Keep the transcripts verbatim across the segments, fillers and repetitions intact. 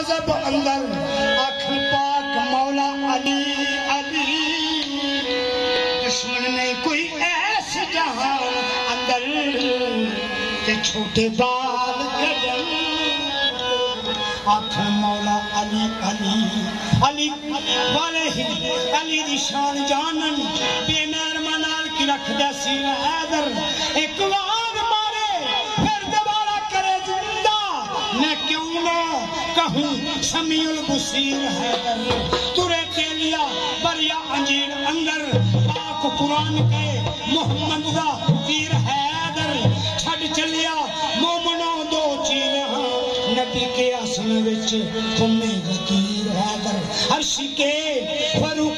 गजब अंदर अख पाक मौला अली अली दुश्मन नहीं कोई ऐसे जहान अंदर के छोटे बाल गजल अख मौला अली अली अली वाले ही अली दी शान जानन बेनर मनाल की रख दे सी हैदर एक बार मारे फिर दोबारा करे जिंदा मैं क्यों ना कहूं समीउल बसीर हैदर तुरे के लिया बरिया अंजीर अंदर पाक कुरान के मोहम्मद दा तीर हैदर छड़ चलिया मोमनो दो चीज नबी के आसन विच घूमे वकीर हैदर अर्शी के फरूक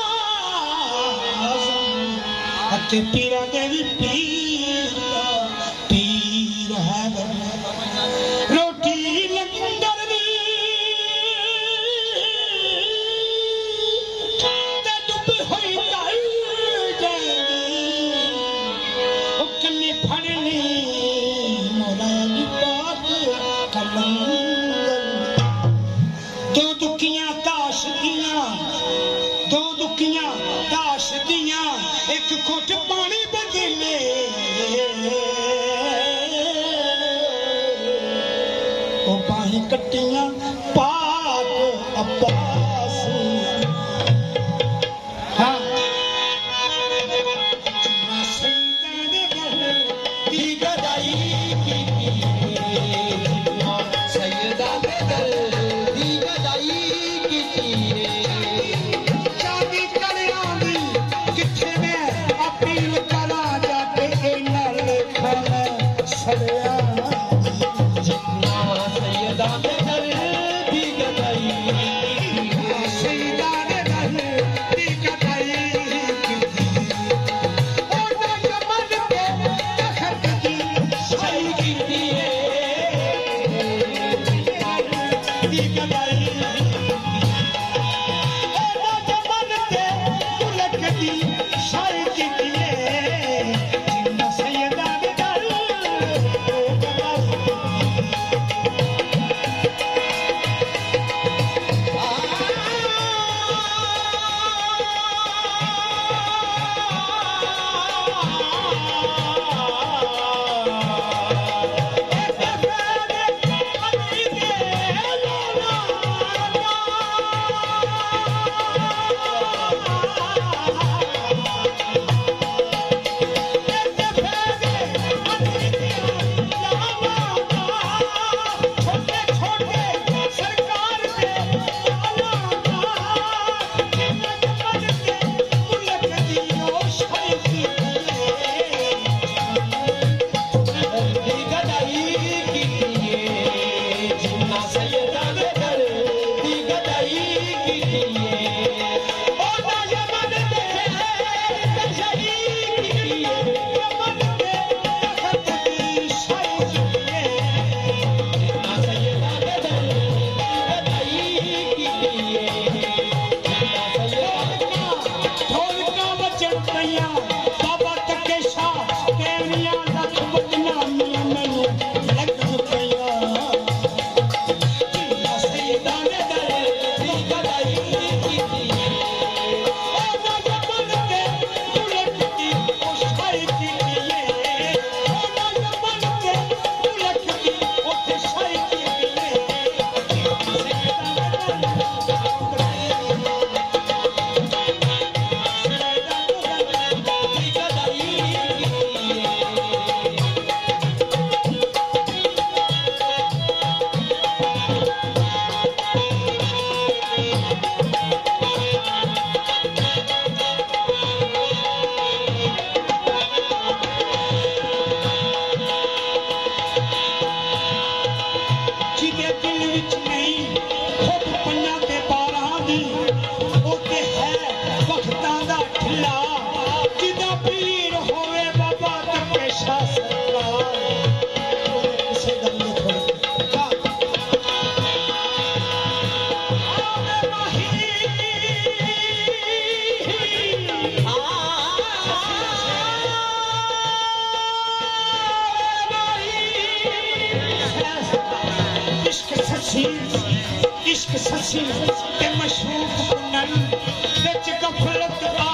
आज़म अते पीरा दे भी पीर पीर हैदर रोटी लंगर दी ते डुबी होई गल जाएगी ओ कन्नी फड़नी मौला अली पाक कलंदर दो दुखियां ताश दियां दो दुखियां ताश दियां एक घुट पानी बदले ओ बाहीं कट्टियां पाक अब्बास हाँ सईदा दे घर दी गदाई सईदा दे घर दी गदाई चांदी कलियां दी किथे मैं अपील करा जाके इन्हां लेखन सड़िया सईदा दे घर दी गदाई सईदा दे घर दी गदाई ओ ना जमन के तखत दी सही कीती दी गदाई ओ ना जमन के उलट दी सही कीती जिन्ना सईदा दे घर बाबा तकेशा केवनिया लख बदनामियां मैनू लग पईयां जिन्ना सईदा दे दर दी गदाई कीती ओ ना जमन के उलट दी ओ सही कीती ओ ना जमन के उलट दी ओथे सही कीती जिदे दिल विच नहीं खुद पन्ना ते बारां दी ओते है वक्तां दा ठिला जिदा पीर होवे बाबा तकेशा सरकार किसे गल ने थोड़ी आवे माही आ इश्क सच्ची सी ते मशूक पुनन विच गफलत